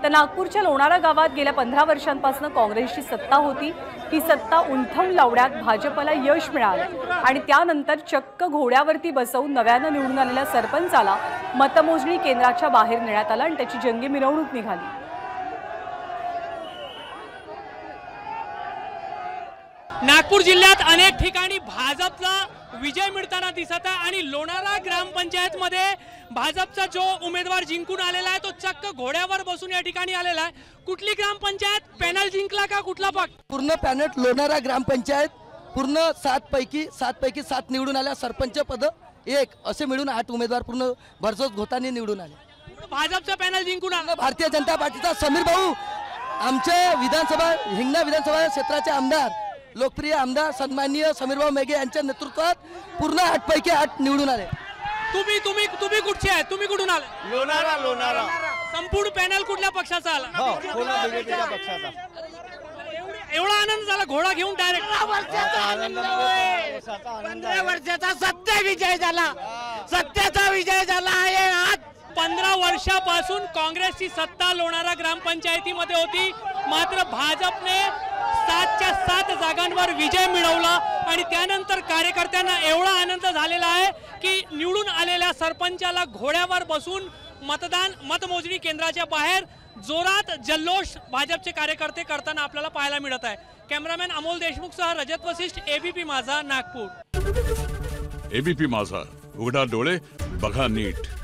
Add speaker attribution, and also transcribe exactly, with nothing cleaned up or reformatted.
Speaker 1: तर नागपूरच्या लोणारा गावात गेल्या पंधरा वर्षांपासून काँग्रेसची सत्ता होती। ती सत्ता उलथवून लावण्यात भाजपला यश मिळालं आणि त्यानंतर चक्क घोड्यावरती बसवून नव्यानं निवडून आलेल्या सरपंचाला मतमोजणी केंद्राच्या बाहेर नेण्यात आलं आणि त्याची जंगी मिरवणूक निघाली।
Speaker 2: नागपूर जिल्ह्यात अनेक ठिकाणी भाजपला विजय मिळताना दिसत आहे आणि लोणारा ग्रामपंचायत मध्ये भाजपचा जो उमेदवार जिंकून आलेला आहे तो चक्क घोड्यावर बसून या ठिकाणी आलेला आहे। कुठली ग्रामपंचायत पॅनल जिंकला का कुठला पक्ष?
Speaker 3: पूर्ण पॅनल लोणारा ग्रामपंचायत पूर्ण सात पैकी सात पैकी सात निवडून आल्या, सरपंच पद एक असे मिळून आठ उमेदवार पूर्ण भरजोस घोटाने निवडून आले।
Speaker 2: भाजपचा पॅनल जिंकून आला।
Speaker 3: भारतीय जनता पार्टीचा समीर भाऊ आमचे विधानसभा हिंगणा विधानसभा क्षेत्राचे आमदार लोकप्रिय आमदार सन्माननीय समीर भाऊ मेघे यांच्या नेतृत्वात पूर्ण आठ पैकी आठ निवडून आले।
Speaker 2: तुम्ही तुम्ही तुम्ही कुठचे आहे? तुम्ही कुठून आले?
Speaker 4: लोणारा लोणारा
Speaker 2: संपूर्ण पॅनल कुठल्या पक्षाचा आला?
Speaker 4: हो पूर्ण बीजेपीच्या पक्षाचा।
Speaker 2: एवढा आनंद झाला घोडा घेऊन डायरेक्ट?
Speaker 5: पंधरा वर्षाचा सत्य विजय झाला, सत्याचा विजय झाला आहे। आज
Speaker 2: पंधरा वर्षापासून काँग्रेसची सत्ता लोणारा ग्रामपंचायतीमध्ये होती, मात्र भाजपने सातच्या सात जागांवर विजय मिळवला आणि त्यानंतर कार्यकर्त्यांना एवढा आनंद झालेला आहे की निवडून आलेल्या सरपंचाला घोड्यावर बसून मतदान मतमोजणी केंद्राच्या बाहेर जोरात जल्लोष भाजपचे कार्यकर्ते करताना आपल्याला पाहायला मिळत आहे। कॅमेरामॅन अमोल देशमुखसह रजत वशिष्ठ, एबीपी माझा, नागपूर।
Speaker 6: एबीपी माझा, उघडा डोळे बघा नीट।